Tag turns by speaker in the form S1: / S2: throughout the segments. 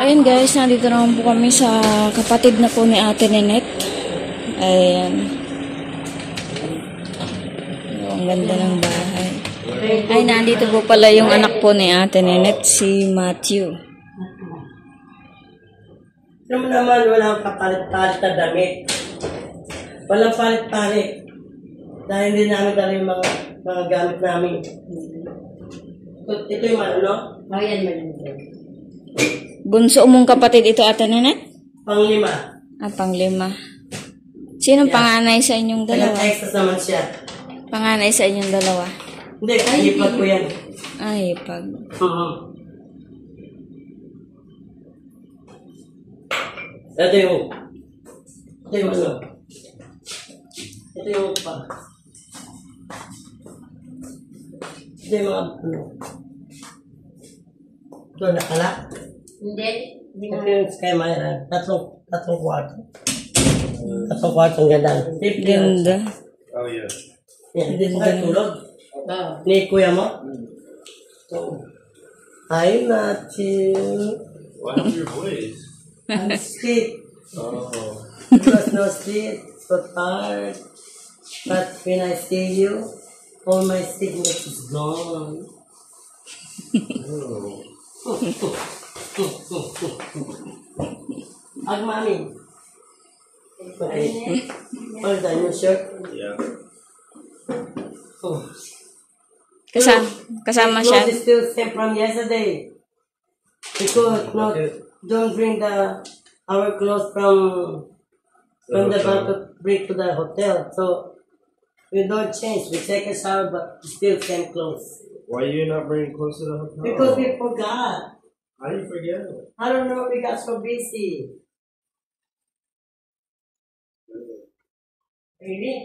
S1: Ayun guys, nandito naman po kami sa kapatid na po ni Ate Nenet. Ayan. Ang ganda ng bahay. Ay, nandito po pala yung anak po ni Ate Nenet, si Matthew.
S2: Naman naman, walang kapalit-palit na damit. Walang palit-palit. Dahil hindi namin dala yung mga gamit namin. Ito yung ano?
S3: Oh, yan man.
S1: Bunso mong kapatid ito, Ate Nenet?
S2: Panglima.
S1: Panglima. Sinong panganay sa inyong dalawa?
S2: Nag-extra naman siya.
S1: Panganay sa inyong dalawa?
S2: Hindi, ipag ko yan.
S1: Ay, pag.
S2: Ito yung ano? Ito yung pa. Ito yung mga ano? Ito nakala?
S3: Hindi.
S2: Ito yung Sky Myra. Tatlong kwarto. Tatlong kwarto ang ganda.
S1: Ganda.
S4: Oh, yeah.
S2: Yan, hindi pa kayo tulog.
S3: Oh.
S2: Ni kuya mo? Hi, Matthew.
S4: What's your voice?
S2: I'm sick.
S4: Oh.
S2: Because no sleep, so tired. But when I see you, all my sickness is gone. Hug mommy. Okay. Oh, is that your shirt?
S4: Yeah.
S2: Oh.
S1: Kasama
S2: The
S1: siya.
S2: clothes is still same from yesterday. Because no, don't bring our clothes from the bar to bring to the hotel. So we don't change. We take a shower, but still same clothes.
S4: Why are you not bringing clothes to the hotel?
S2: Because we forgot.
S4: How do you forget?
S2: I don't know. We got so busy. Really?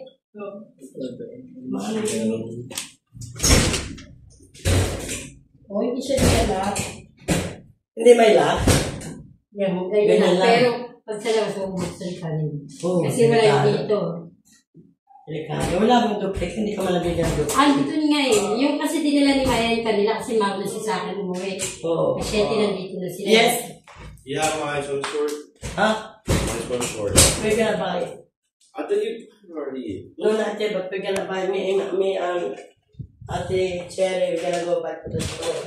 S3: Oh, hindi siya nila.
S2: Hindi may lock.
S3: Yan,
S2: Ganyan
S3: ganyan lang.
S2: lang.
S3: Pero pag sa labas, bubuksan ka rin.
S2: Oh,
S3: Kasi wala yung dito.
S2: Wala bang duplex? Hindi ka malabigyan duplex.
S3: Dito nga eh. Yung kasi dinala ni Maya yung kanila kasi magulo siya sa akin umuwi.
S2: Oo.
S3: Kasi nandito na sila.
S2: Yes.
S4: You have my swim short?
S2: Huh?
S4: My swim short.
S2: We're gonna buy it.
S4: I thought you already.
S2: No, not yet, but we're gonna buy me Ate Cherry, we're gonna go back to the store.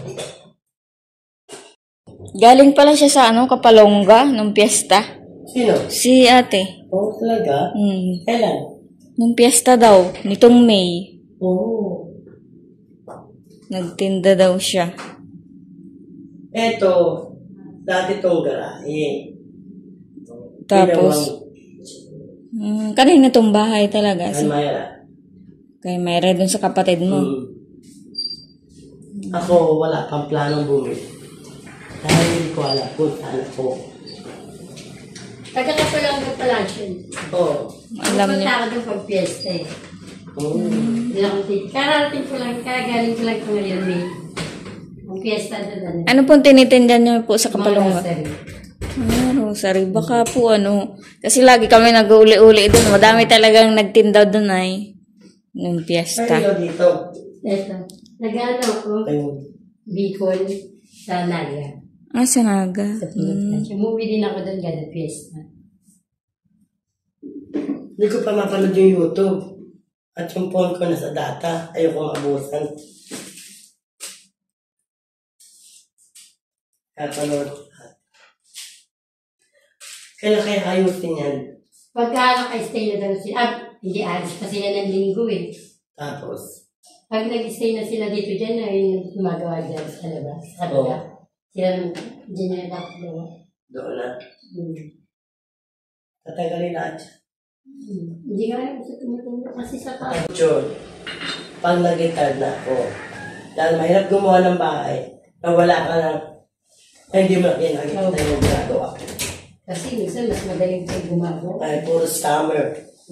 S1: Galing pala siya sa Kapalongga, nung piyesta.
S2: Sino?
S1: Si ate.
S2: Oh, talaga? Kailan?
S1: Nung piyesta daw, nitong May.
S2: Oh.
S1: Nagtinda daw siya.
S2: Eto, dati itong garahe.
S1: Tapos, kanina itong bahay talaga.
S2: Yan, Mayra.
S1: Kay Mayra dun sa kapatid mo.
S2: Ako, wala kang planong bumili. Dahil hindi ko alam kung saan ako.
S3: Taga-Kapalongga pala siya.
S2: Oo.
S1: Alam niya.
S3: Pupunta ako doon pag piyesta eh. Hindi ako titi. Kararating ko lang, kagaling ko lang ko ngayon eh. Ang piyesta doon.
S1: Ano pong tinitinda niyo po sa Kapalongga?
S3: Mga
S1: Rosary. Baka po kasi lagi kami nag-uli-uli doon. Madami talagang nagtinda doon ay. Nung piyesta.
S2: Saan dito?
S3: Ito. Nag-ano ako,
S2: Ayun.
S3: Bicol sa Naga.
S1: Sa Naga.
S3: Umuwi din ako doon gano'n piyesta.
S2: Hindi ko pa mapanood yung YouTube. At yung phone ko nasa data. Ayoko maabusan. Kapanood ko. Kailan kaya ayusin yan?
S3: Pagka naka-stay na daw sila, hindi alis pa sila ng linggo eh.
S2: Tapos,
S3: Pag nag-stay na sila dito dyan, ay gumagawa dyan sa labas. Sa kabila. Sila dyan na dapat
S2: doon na. Tatanggalin lahat.
S3: Hindi nga rin sa tumutundo kasi sa taas.
S2: John, pag nag-retire na ako, dahil mahirap gumawa ng bahay, na wala ka lang, hindi mo nakikita yung ginagawa.
S3: Kasi minsan mas madaling kayo gumagawa.
S2: Ay, puro scammer.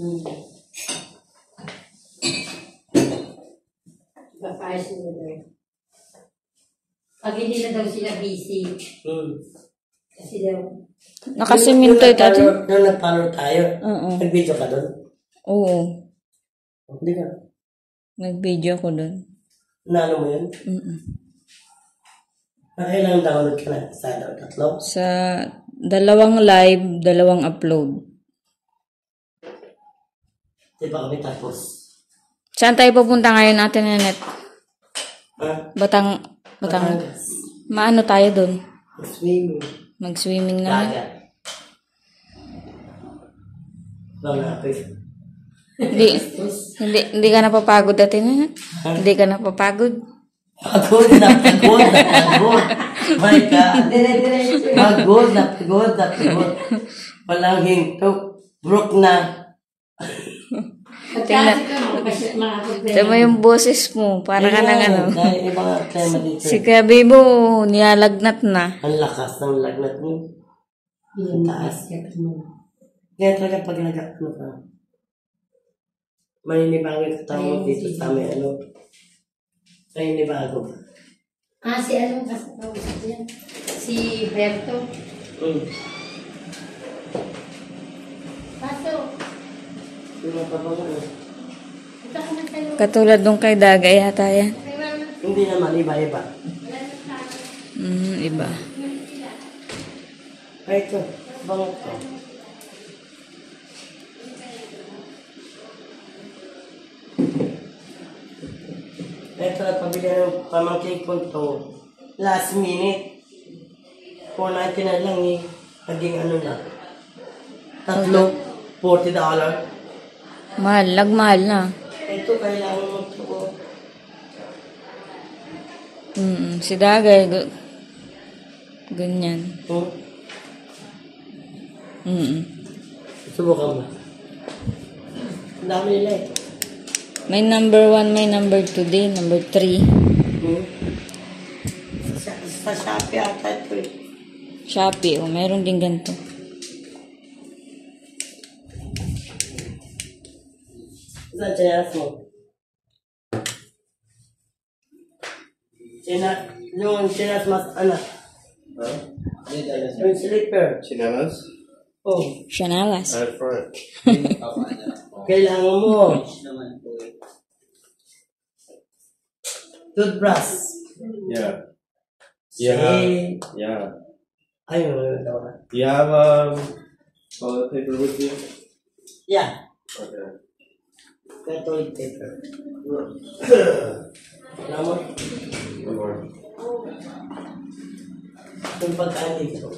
S3: Papaayos nila daw. Pag hindi na daw sila busy, kasi daw,
S1: Nakasiminto ito.
S2: Nung nag-follow tayo, nag-video ka doon?
S1: Oo.
S2: Hindi ka.
S1: Nag-video ako doon.
S2: Nalo mo yun? Ilang download ka na? Sa tatlo?
S1: Sa 2 live, 2 upload.
S2: Di ba kami tapos?
S1: Saan tayo pupunta ngayon, Ate Nenet?
S2: Ha?
S1: Batang. Maano tayo doon?
S2: Swimming.
S1: Mag-swimming naman.
S2: Dagat. Bang napis.
S1: Hindi ka napapagod, Ate Nenet? Hindi ka napapagod?
S2: Pagod. My God. Pagod. Walang hinto. Broke na.
S1: Tignan mo yung boses mo. Para ka nang ano.
S2: Dahil ibang tema dito.
S1: Si Kabi mo, niyalagnat na.
S2: Ang lakas ng lagnat mo. Ang taas. Kaya talaga pag nag-ano ka, maninibago yung katawag dito sa may ano. Maninibago.
S3: Si anong kasama yan? Si Berto. Paso.
S2: Yung mga pabangan.
S3: Ito ka man tayo.
S1: Katulad nung kay Daga yata yan.
S2: Hindi naman, iba-iba.
S1: Iba.
S2: Ay, ito. Bangot ko. Ito na pabili ng pamangkin ko to. Last minute. 4.99 na lang eh. Naging ano na. $3. $40.
S1: Mahal na.
S2: Ito kailangan mo ito.
S1: Si Daga, ganyan.
S2: Subukan mo. Ang dami nila eh.
S1: May number 1, may number 2 din, number 3.
S2: Sa Shopee ata ito eh.
S1: Shopee, meron din ganito.
S2: Saan chinelas mo? Yung chinelas mas anak. Yung slipper.
S4: Chinelas?
S2: Oh,
S1: Chanelas.
S4: Out front.
S2: kailangan mo. Toothbrush.
S4: Yeah.
S2: Say,
S4: Yeah.
S2: ayun.
S4: Do you have toilet paper with you?
S2: Yeah.
S4: Okay.
S2: Kaya toilet paper. Alam mo?
S4: One more.
S2: Yung pagkain dito.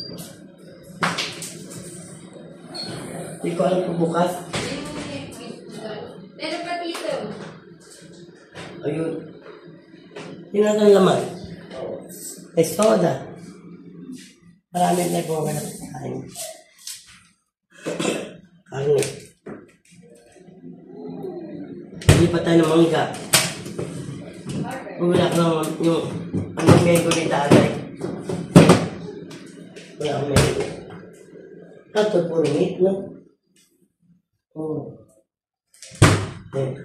S2: Hindi ko alam kung bukas.
S3: Pero pa dito.
S2: Ayun. Tingnan ang laman. May soda. Marami na po na kain. Karne. Hindi pa tayo ng mangga. Wala ka lang yung anong mango ni tatay. Wala akong mango. Ito puro meat, no? Oh. Okay.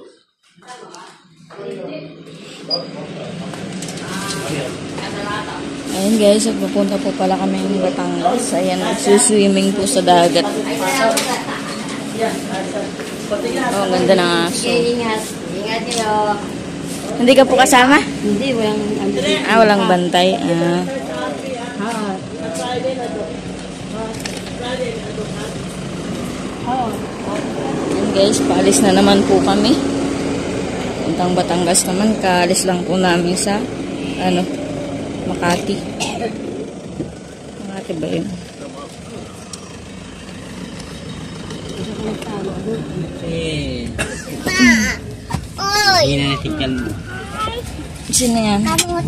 S1: Ayun guys, pupunta po pala kami ng Batangas. Ayan, nagsuswimming po sa dagat. Oh, ganda ng aso.
S3: Ingat. Ingat nyo.
S1: Hindi ka po kasama?
S3: Hindi, walang
S1: Walang bantay. Ayun guys, paalis na naman po kami. Puntang Batangas naman, kaalis lang po namin sa Makati. Makati ba yun?
S2: Hindi na natikyan mo.
S1: Sino yan?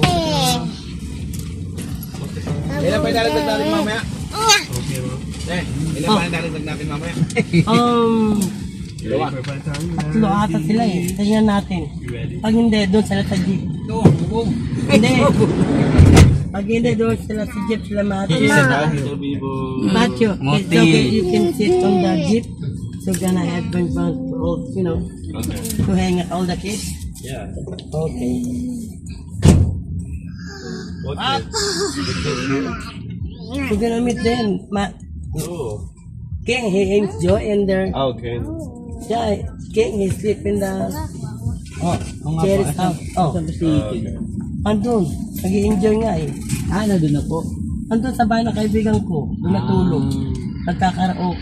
S5: Ilan pa yung daladag natin mamaya? Ilan pa yung daladag natin mamaya? Dalawa.
S2: Tatlo ata sila eh. Tingnan natin. Pag hindi, doon sila sa jeep. Hindi. Pag hindi, doon sila sa jeep, sila Matthew. Matthew, it's okay, you can sit on the jeep. So gonna have fun to all, you know, to hang out all the kids.
S4: Yeah.
S2: Okay.
S4: What kids?
S2: We're gonna meet them.
S4: Oh.
S2: King, he hangs Joy in there.
S4: Okay.
S2: Yeah, King, he sleep in the Jerry's house. Oh,
S4: Okay.
S2: andun. Nag-i-enjoy nga eh.
S5: Nandun na po.
S2: Andun sa bahay ng kaibigan ko, doon natulog. Nagkakaraoke.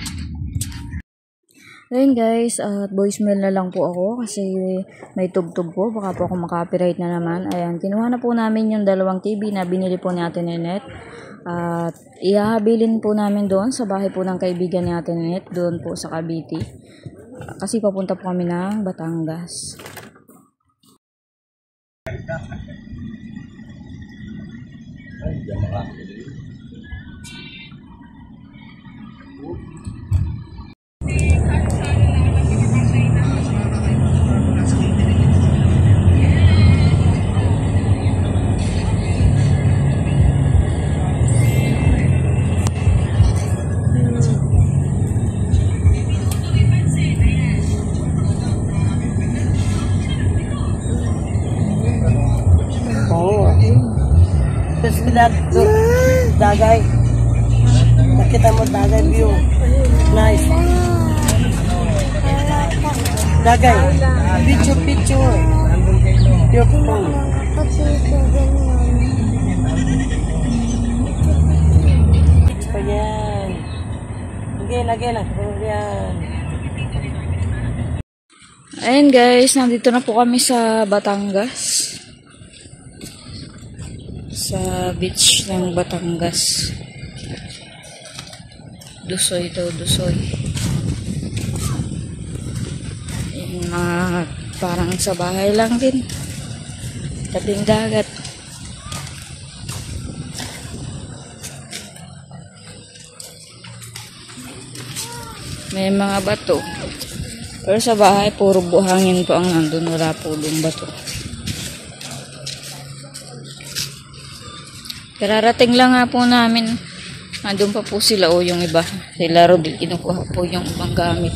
S1: Ayun guys, at voicemail na lang po ako kasi may tugtog po. Baka po ako makapiright na naman. Ayan, kinuha na po namin yung 2 TV na binili po ni Ate Nenet. At ihahabilin po namin doon sa bahay po ng kaibigan ni Ate Nenet, doon po sa Cavite. Kasi papunta po kami ng Batangas.
S2: Oo. Tapos dagay. Nakita mo dagay view. Nice. Dagay. Picture. Your phone. Ayan. Again. Ayan.
S1: Ayun guys, nandito na po kami sa Batangas. Sa beach ng Batangas. Dusoy daw, Dusoy. Yung mga parang sa bahay lang din. Tabing dagat. May mga bato. Pero sa bahay, puro buhangin po ang nandun. Wala po yung bato. Kararating lang nga po namin. Andun pa po sila o yung iba. Sila Rodel, kinukuha po yung ibang gamit.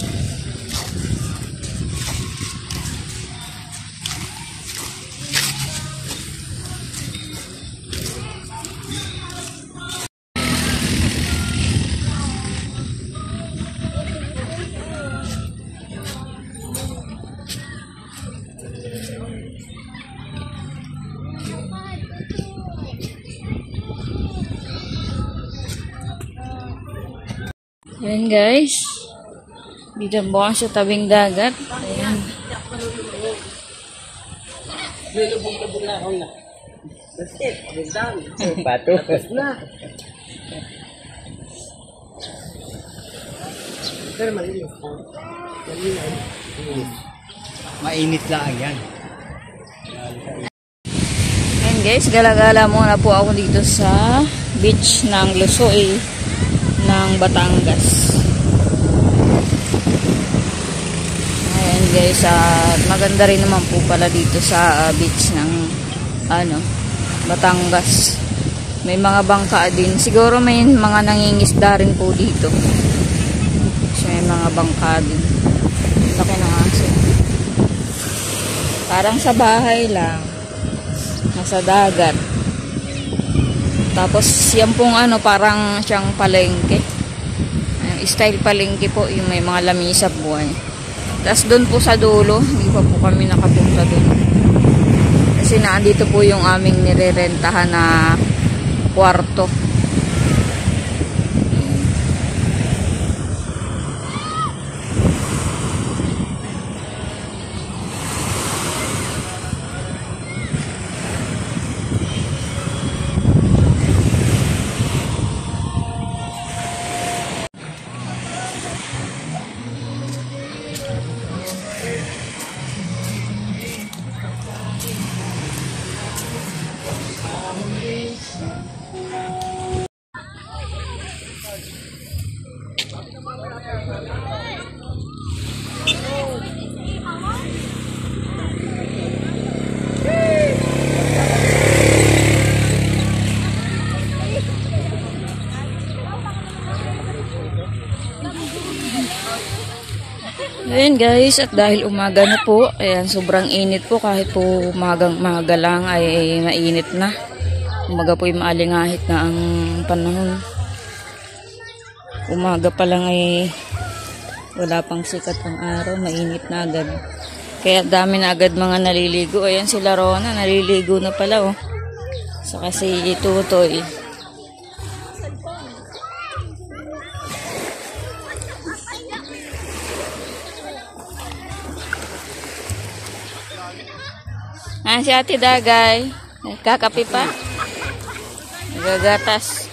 S1: Ayan guys. Dito po sa tabing dagat. Ayan.
S5: Bato.
S2: Pero malinis.
S5: Mainit lang yan.
S1: Ayan guys, gala-gala muna po ako dito sa beach ng Lusoy ng Batangas. Ayan guys, maganda rin naman po pala dito sa beach ng Batangas. May mga bangka din. Siguro may mga nangingisda rin po dito. So, may mga bangka din. Laki ng aso. Parang sa bahay lang. Nasa dagat. Tapos yan pong parang siyang palengke. Style palengke po, yung may mga lamisa buhay. Tapos doon po sa dulo, hindi pa po kami nakapunta doon. Kasi naandito po yung aming nirerentahan na kwarto. Ayan guys, at dahil umaga na po, ayan, sobrang init po, kahit po umaga lang ay mainit na. Umaga po ay maalingahit na ang panahon. Umaga pa lang ay wala pang sikat ang araw, mainit na agad. Kaya dami na agad mga naliligo. Ayan sila Rona, naliligo na pala oh. Saka si Tutoy. Si Ate Dagay. Kakapi pa. Nagagatas.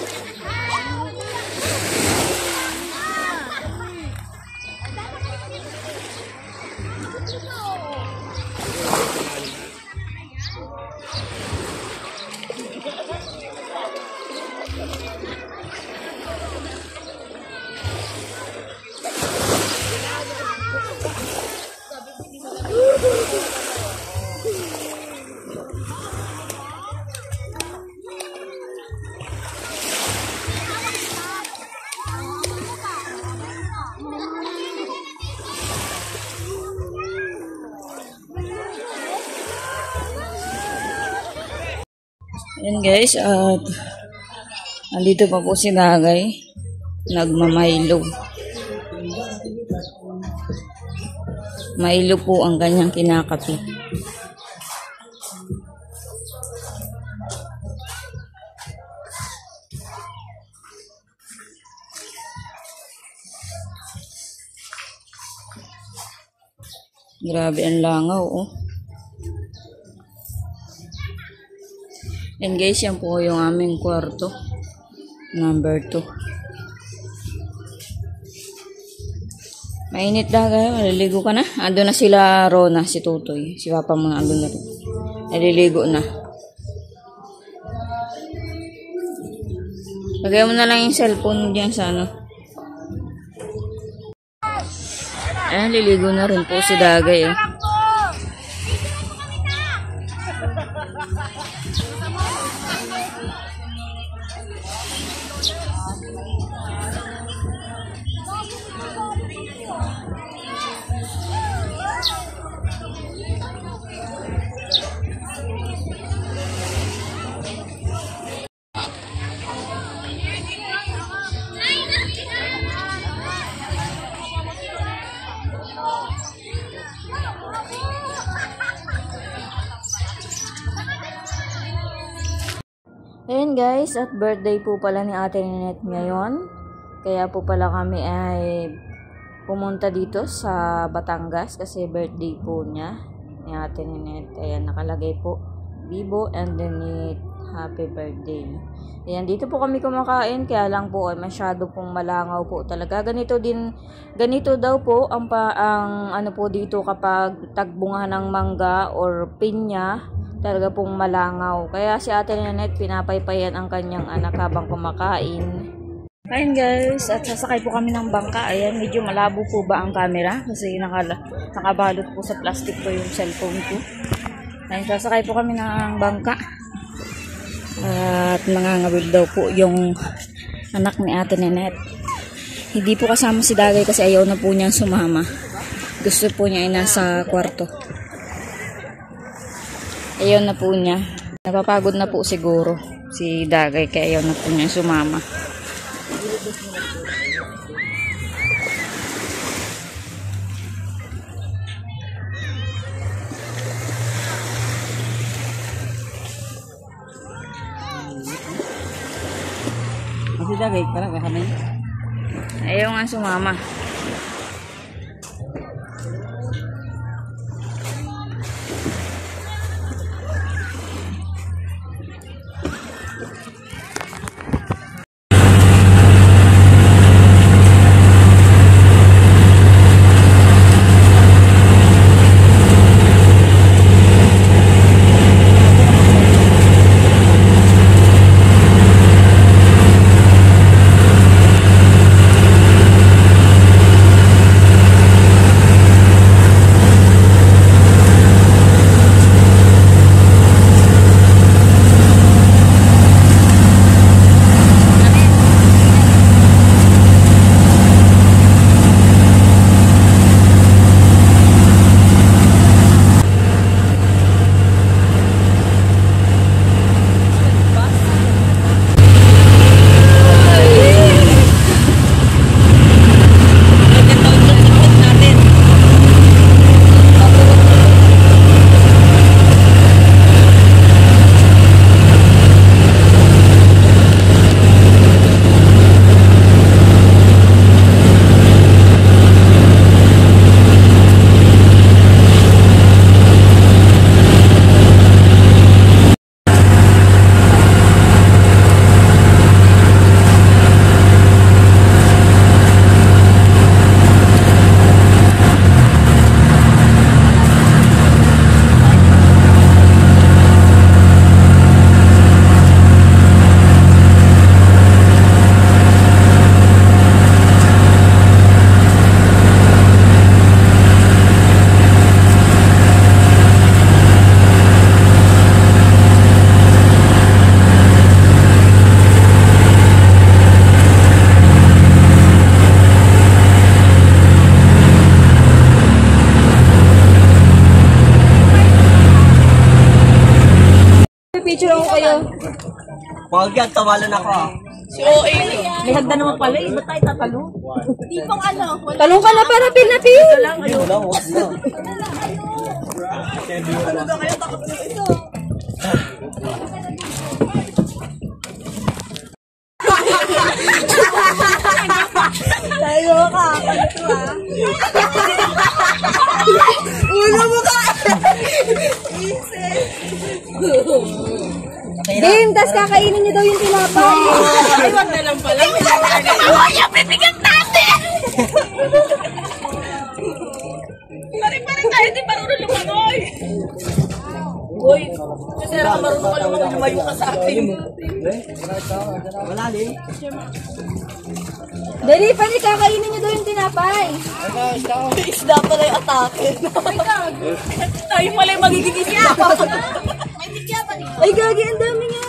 S1: Ayan guys, at andito pa po si Dagay. Nagmamaylo. Milo po ang kanyang kinakapi. Grabe ang langaw, oh. And guys, yan po yung aming kwarto. Number 2. Mainit Dagay. Naliligo ka na? Ando na sila Rona, si Tutoy. Si Papa mo na ando na rin. Naliligo na. Lagay mo na lang yung cellphone mo dyan sa ano. Ayan, liligo na rin po si Dagay, eh. Ayan guys, at birthday po pala ni Ate Ninette ngayon. Kaya po pala kami ay pumunta dito sa Batangas kasi birthday po niya ni Ate Ninette. Ayan, nakalagay po Bibo and Ninette, happy birthday. Ayan, dito po kami kumakain, kaya lang po ay masyado pong malangaw po talaga. Ganito daw po ang ano po dito kapag tagbunga ng mangga or pinya. Talaga pong malangaw. Kaya si Ate Ninette pinapaypayan ang kanyang anak habang kumakain. Ayan guys, at sasakay po kami ng bangka. Ayan, medyo malabo po ba ang camera kasi nakabalot po sa plastic po yung cellphone ko. Ayan, sasakay po kami ng bangka. At nangangawil daw po yung anak ni Ate Ninette. Hindi po kasama si Dagay kasi ayaw na po niyang sumama. Gusto po niya ay nasa kwarto. Ayaw na po niya. Napapagod na po siguro si Dagay kaya ayaw na po niya sumama.
S5: Kasi Dagay, parang kami.
S1: Ayaw nga sumama.
S5: Wag yan, tawalan ako ah.
S6: May hagda naman pala eh. Ba't tayo tatalo?
S1: Talong ka na para pil na pil. Game, tas kakainin niyo daw yung tinapay.
S6: Ay, wag na lang pala. Ay, yung bibigat natin! Paring-paring tayo, di marunong lumangoy. Uy, kasi naman marunong ka lumangoy, lumayo ka sa akin.
S5: Wala din.
S1: Dali pa ni kakainin niyo daw yung tinapay.
S6: Isda pala yung atake. Tayo pala yung magiging isda.
S1: Ay, gagi, ang dami nga.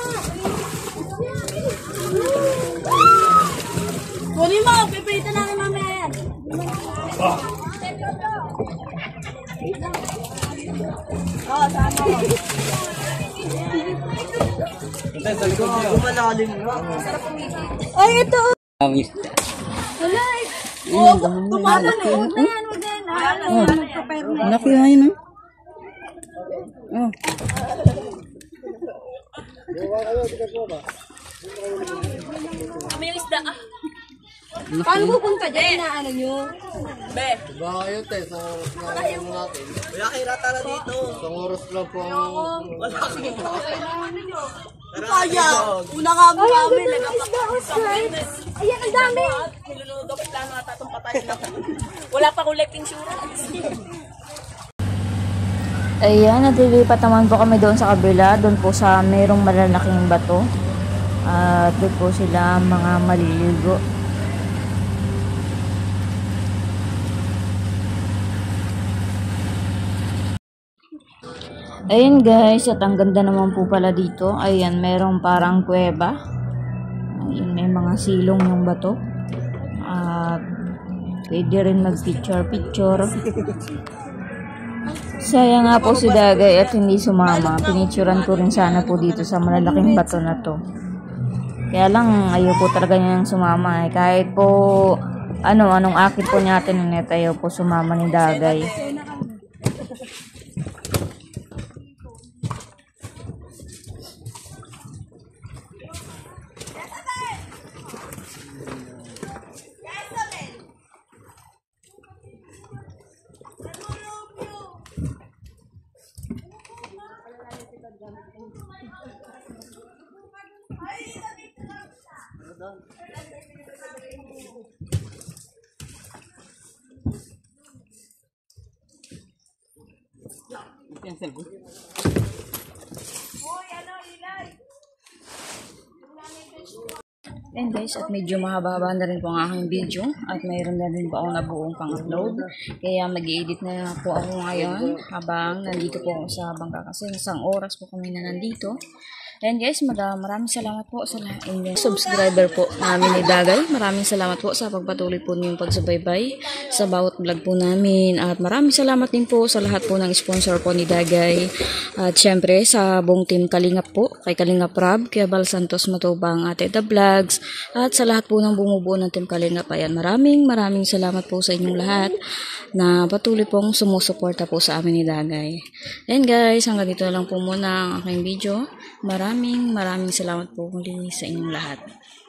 S6: Kunin mo, pipilitan namin mamaya yan.
S5: Malalim nga.
S1: Ay, ito.
S6: Tumala na yun.
S5: Laki na yun
S6: Kami yung isda.
S1: Paano pupunta dyan? Inaano nyo?
S6: Be.
S5: Wala kayo ratala dito.
S6: Kaya, una nga mo kami.
S1: Ayan, ang dami.
S6: Nilunod ako plano ata itong patayin na. Wala pa collecting insurance.
S1: Ayan, natilipat naman po kami doon sa kabila. Doon po sa mayroong malalaking bato. At doon po sila mga maliligo. Ayan guys, at ang ganda naman po pala dito. Ayan, merong parang kuweba. Ayan, may mga silong yung bato. At pwede rin mag-picture. Sayang nga po si Dagay at hindi sumama. Pinicturan ko rin sana po dito sa malalaking bato na to. Kaya lang, ayaw po talaga niyang sumama. Kahit po, anong akit po niya tininet, ayaw po sumama ni Dagay. And guys, at medyo mahaba-haba na rin po ang aking video at mayroon na rin po ako nabuong pang-upload. Kaya mag-edit na po ako ngayon habang nandito po ako sa bangka kasi isang oras po kami na nandito. And guys, maraming salamat po sa lahat ng subscriber po namin ni Dagay. Maraming salamat po sa pagpatuloy po niyong pagsubaybay sa bawat vlog po namin. At maraming salamat din po sa lahat po ng sponsor po ni Dagay. At syempre sa buong team Kalingap po, kay Kalingap Rab, kay Bal Santos Matubang, Ate The Vlogs, at sa lahat po ng bumubuo ng team Kalingap. Ayan, maraming salamat po sa inyong lahat na patuloy pong sumusuporta po sa amin ni Dagay. And guys, hanggang dito lang po muna ang aking video. Maraming salamat po muli sa inyong lahat.